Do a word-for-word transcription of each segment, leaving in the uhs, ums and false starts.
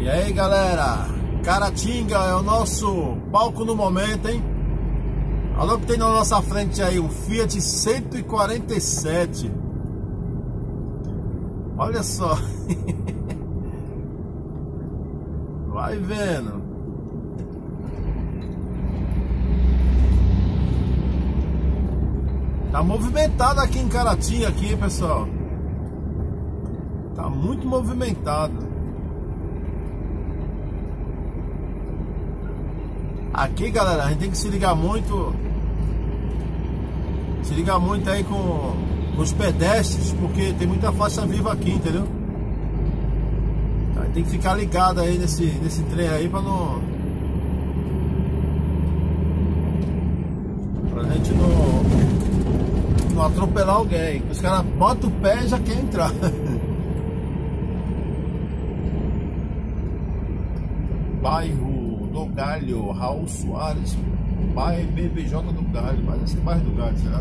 E aí galera, Caratinga é o nosso palco no momento, hein? Olha o que tem na nossa frente aí, um Fiat cento e quarenta e sete. Olha só. Vai vendo. Tá movimentado aqui em Caratinga aqui, pessoal. Tá muito movimentado. Aqui, galera, a gente tem que se ligar muito. Se ligar muito aí com, com os pedestres, porque tem muita faixa viva aqui, entendeu? Aí tem que ficar ligado aí nesse, nesse trem aí pra não. Pra gente não, não atropelar alguém. Os caras botam o pé e já quer entrar. Bairro do Galho, Raul Soares, bairro B B J do Galho, mas esse bairro do Galho, será?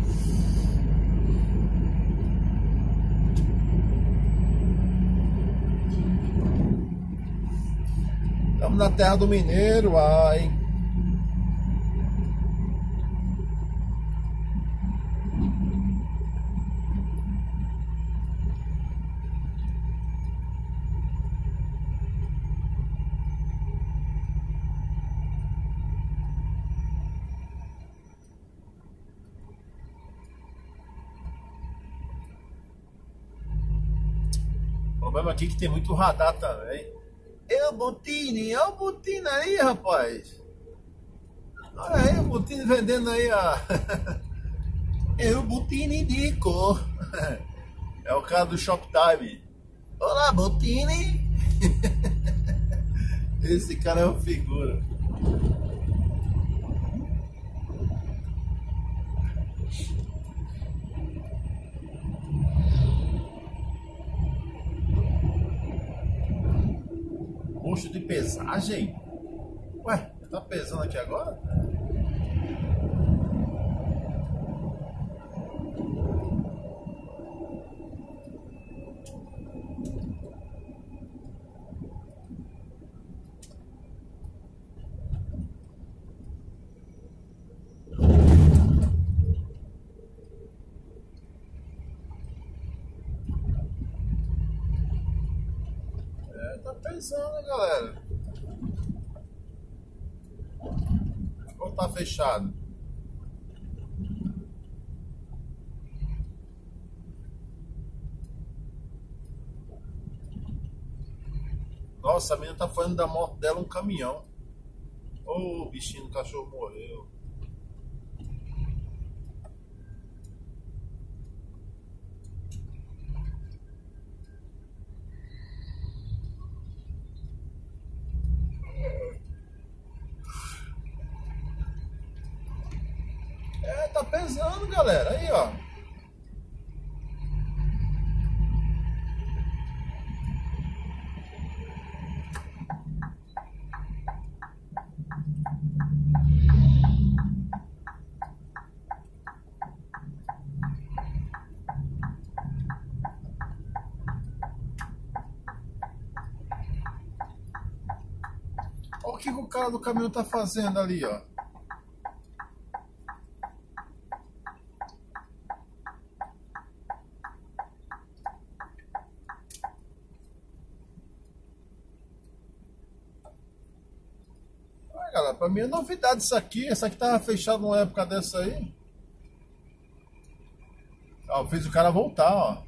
Estamos na terra do mineiro, ai. O problema aqui é que tem muito radar também. É o Botini, é o Botini aí, rapaz. Olha aí o Botini vendendo aí a. É o Botini de cor. É o cara do Shoptime. Olá, Botini. Esse cara é uma figura. Posto de pesagem? Ué, tá pesando aqui agora? É, tá pesando, galera. Ou tá fechado? Nossa, a menina tá fazendo da moto dela um caminhão. Ô, oh, bichinho do cachorro morreu. É, tá pesando, galera. Aí, ó. Olha o que o cara do caminhão tá fazendo ali, ó. Olha, galera, pra mim é novidade isso aqui. Essa aqui tava fechado numa época dessa aí. Ó, fez o cara voltar, ó.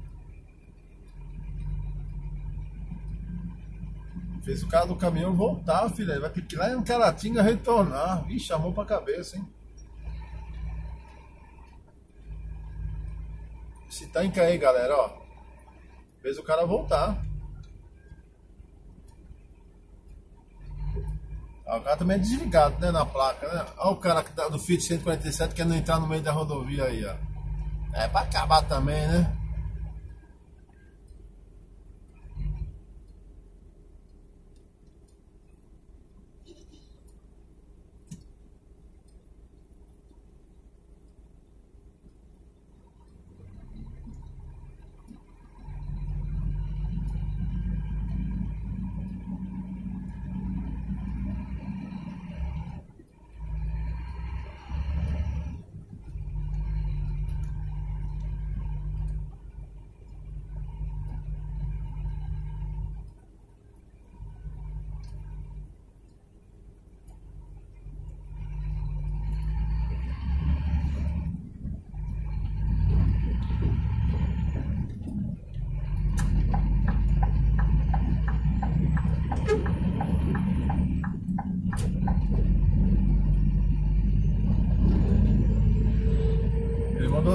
Fez o cara do caminhão voltar, filho. Ele vai ter que ir lá em Caratinga retornar. Ih, chamou pra cabeça, hein? Se tanque aí, galera, ó. Fez o cara voltar. Ó, o cara também é desligado, né, na placa, né? Olha o cara que tá do Fiat cento e quarenta e sete querendo entrar no meio da rodovia aí, ó. É pra acabar também, né?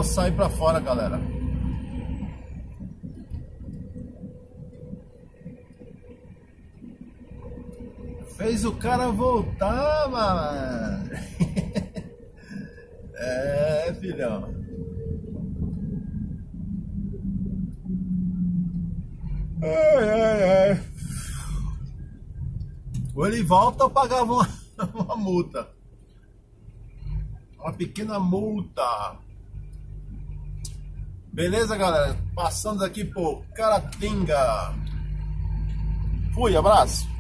eu sair pra fora, galera. Fez o cara voltar, mano. É, filhão. Ai, ai, ai. Ou ele volta ou pagava uma, uma multa. Uma pequena multa. Beleza, galera? Passando aqui por Caratinga. Fui, abraço.